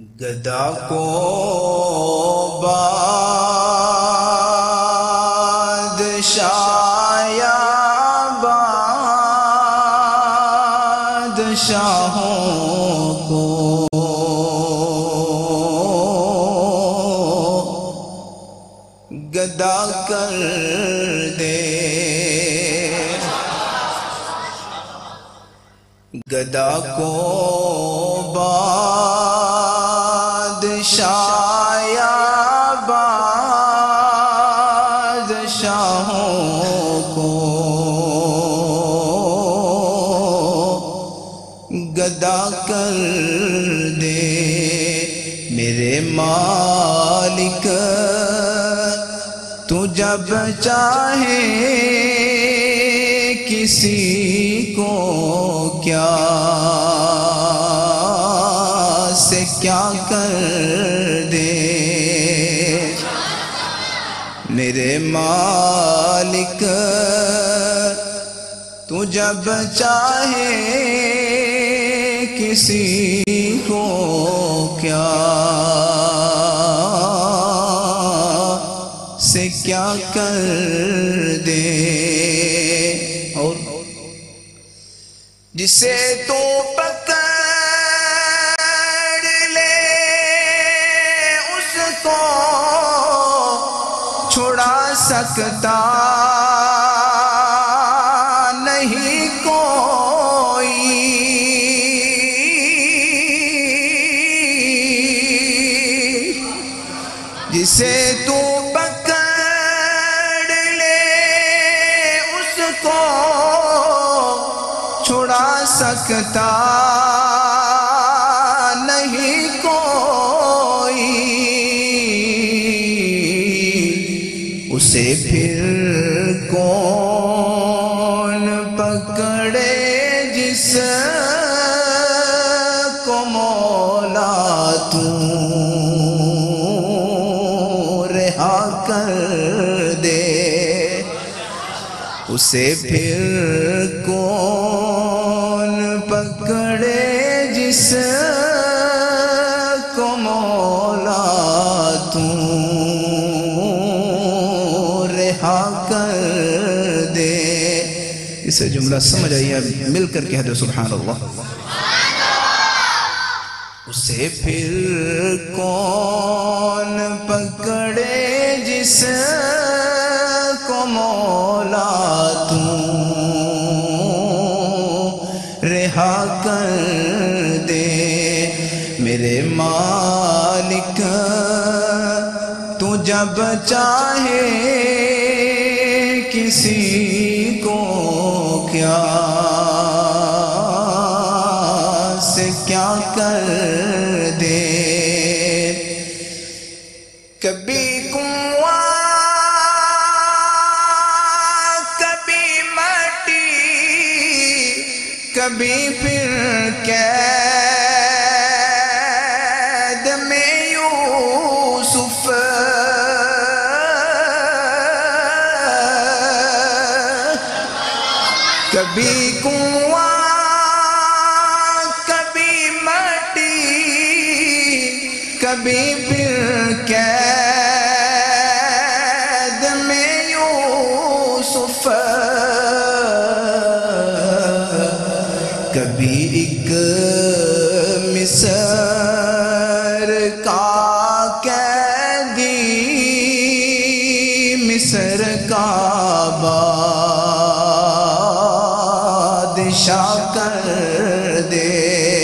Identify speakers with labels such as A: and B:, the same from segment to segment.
A: گدا کو بادشاہ یا بادشاہوں کو گدا کر دے، گدا کو بادشاہ یا بادشاہوں کو گدا کر دے۔ میرے مالک تو جب چاہے کسی کو کیا سے کیا کر دے، میرے مالک تو جب چاہے کسی کو کیا سے کیا کر دے۔ اور جسے تو پکڑ لے اس کو چھڑا سکتا نہیں کوئی، جسے تو پکڑ لے اس کو چھڑا سکتا نہیں کوئی، اسے پھر کون پکڑے جس کو مولا تو رہا کر دے، اسے پھر کون پکڑے جس کو مولا تو رہا کر دے۔ اسے جملہ سمجھ آئیے، مل کر کہہ دو سبحان اللہ۔ اسے پھر کون پکڑے جس کو مولا تو رہا کر دے، میرے مالک تو جب چاہے کسی کو کیا سے کیا کر دے۔ کبھی کنواں کبھی مٹی، کبھی پھر قید میں یوسف، کبھی کنواں کبھی مٹی، کبھی پھر قید میں یوسف، کبھی ایک مصر کا قیدی مصر کا بادشاہ کر دے۔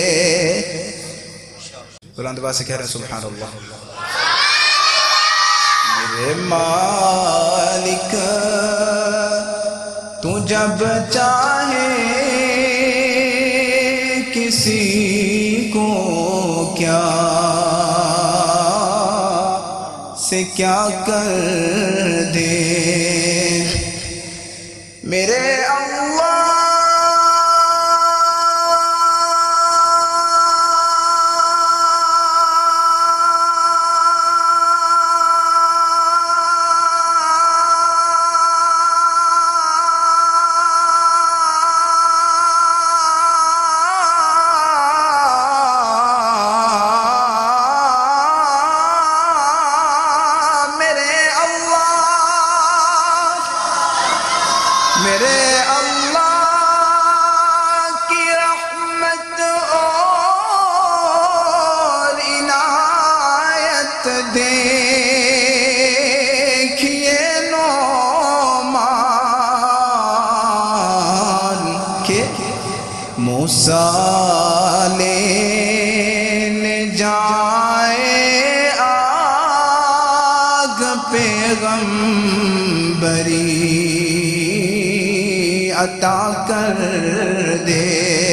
A: بلند آواز سے کہہ رہے ہیں سبحان اللہ۔ میرے مالک تو جب چاہے کسی کو کیا سے کیا کر دے، میرے میرے اللہ کی رحمت اور عنایت دیکھیے نعمان کے موسیٰ لینے جائے آگ پیغمبری عطا کر دے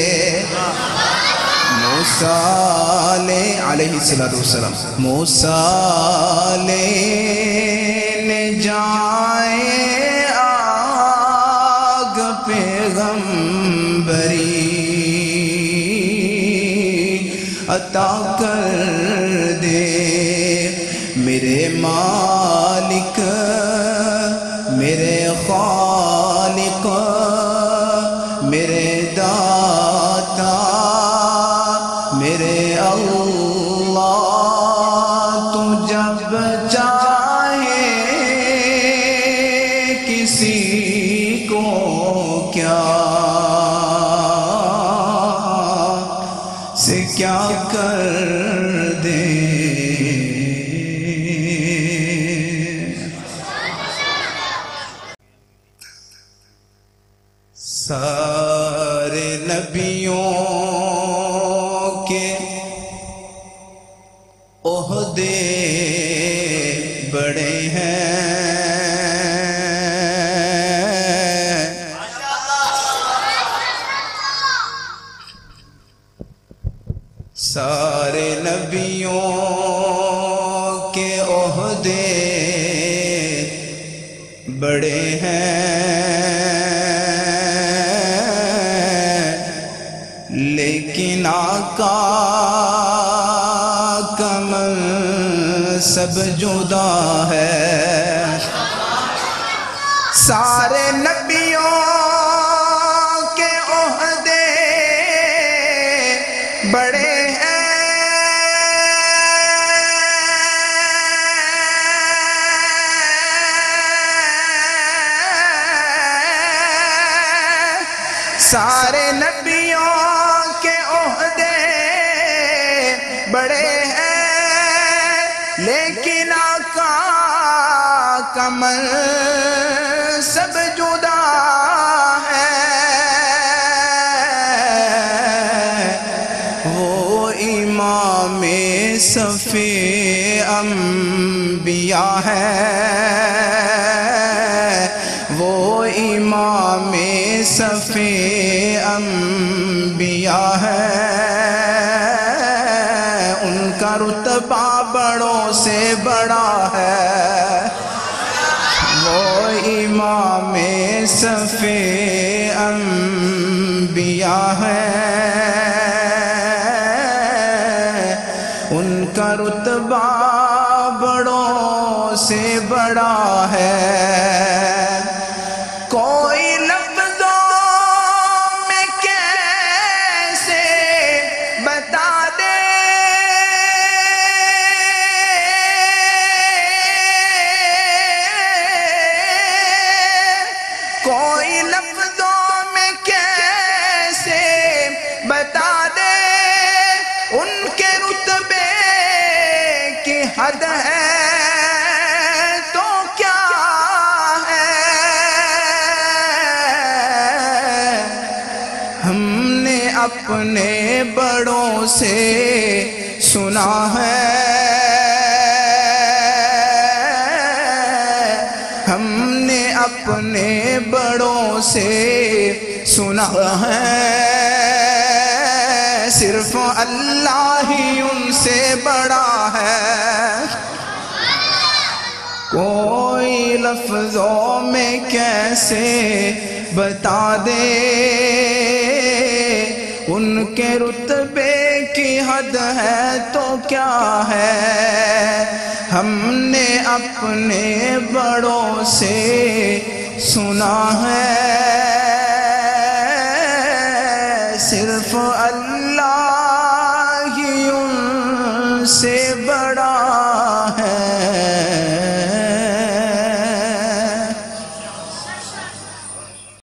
A: موسیٰ علیہ السلام موسیٰ لینے جائے آگ پیغمبری عطا کر دے میرے مالک میرے خالق میرے داتا میرے اللہ تو جب چاہے کسی کو کیا سے کیا کر دے سارے نبیوں کے عہدے بڑے ہیں سارے نبیوں کے عہدے بڑے ہیں لیکن آقا کا منصب جدا ہے سارے نبیوں کے عہدے بڑے ہیں سارے نبیوں کے عہدے بڑے ہیں لیکن آقا کا منصب جدا ہے وہ امام صف انبیاء ہے وہ امام صف انبیاء ہے ان کا رتبہ بڑوں سے بڑا ہے وہ امام صف انبیاء ہے ان کا رتبہ بڑوں سے بڑا ہے کوئی لفظوں میں کیسے بتا دے کوئی لفظوں میں کیسے بتا دے ان کے رتبے کی حد ہے تو کیا ہے ہم نے اپنے بڑوں سے سنا ہے ہم نے اپنے بڑوں سے سنا ہے صرف اللہ ہی ان سے بڑا ہے کوئی لفظوں میں کیسے بتا دے ان کے رتبے کی حد ہے تو کیا ہے ہم نے اپنے بڑوں سے سنا ہے صرف اللہ ہی ان سے بڑا